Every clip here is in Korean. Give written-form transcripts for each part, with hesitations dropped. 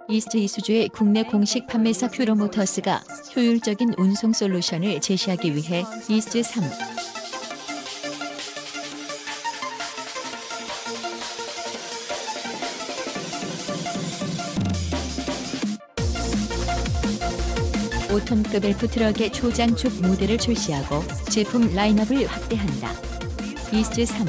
이스트 이수주의 국내 공식 판매사 퓨로모터스가 효율적인 운송 솔루션을 제시하기 위해 이스트 3 5톤급 엘프 트럭의 초장축 모델을 출시하고 제품 라인업을 확대한다. 이스트 3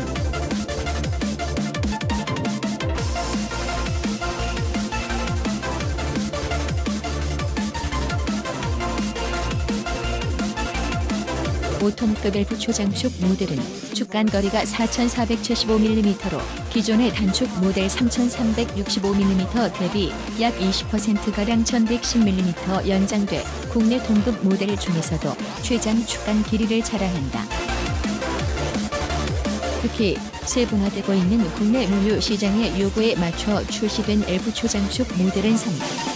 5톤급 엘프 초장축 모델은 축간거리가 4,475mm로 기존의 단축 모델 3,365mm 대비 약 20%가량 1,110mm 연장돼 국내 동급 모델 중에서도 최장 축간 길이를 자랑한다. 특히 세분화되고 있는 국내 물류 시장의 요구에 맞춰 출시된 엘프 초장축 모델은 3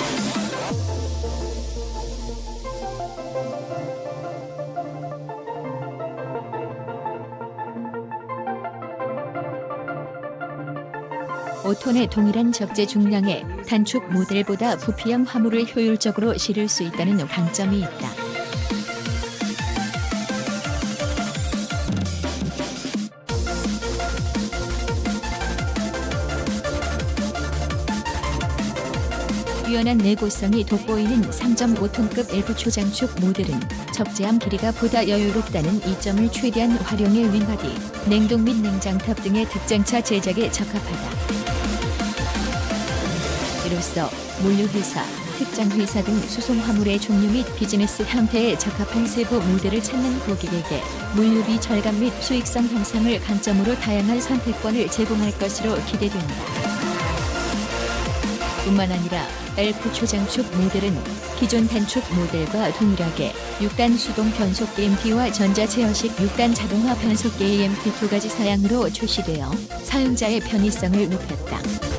5톤의 동일한 적재 중량의 단축 모델보다 부피형 화물을 효율적으로 실을 수 있다는 강점이 있다. 뛰어난 내구성이 돋보이는 3.5톤급 엘프 초장축 모델은 적재함 길이가 보다 여유롭다는 이점을 최대한 활용해 윙바디, 냉동 및 냉장탑 등의 특장차 제작에 적합하다. 이로써 물류회사, 특장회사 등 수송화물의 종류 및 비즈니스 형태에 적합한 세부 모델을 찾는 고객에게 물류비 절감 및 수익성 향상을 강점으로 다양한 선택권을 제공할 것으로 기대된다. 뿐만 아니라 엘프 초장축 모델은 기존 단축 모델과 동일하게 6단 수동 변속 EMP와 전자 제어식 6단 자동화 변속기 EMP 두 가지 사양으로 출시되어 사용자의 편의성을 높였다.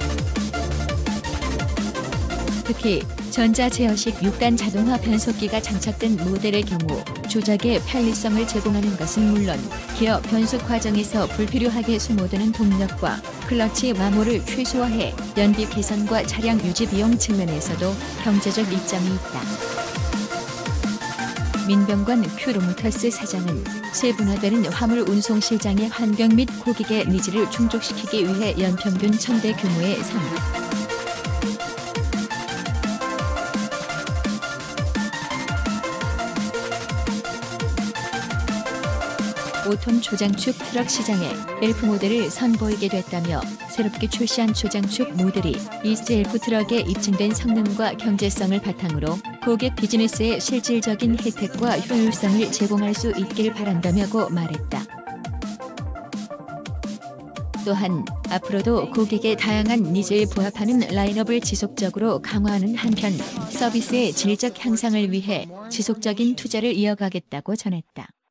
특히 전자 제어식 6단 자동화 변속기가 장착된 모델의 경우 조작의 편리성을 제공하는 것은 물론 기어 변속 과정에서 불필요하게 소모되는 동력과 클러치 마모를 최소화해 연비 개선과 차량 유지 비용 측면에서도 경제적 이점이 있다. 민병관 퓨로모터스 사장은 세분화되는 화물 운송 시장의 환경 및 고객의 니즈를 충족시키기 위해 연평균 1,000대 규모의 5톤 초장축 트럭 시장에 엘프 모델을 선보이게 됐다며 새롭게 출시한 초장축 모델이 이스트 엘프 트럭에 입증된 성능과 경제성을 바탕으로 고객 비즈니스에 실질적인 혜택과 효율성을 제공할 수 있길 바란다고 말했다. 또한 앞으로도 고객의 다양한 니즈에 부합하는 라인업을 지속적으로 강화하는 한편 서비스의 질적 향상을 위해 지속적인 투자를 이어가겠다고 전했다.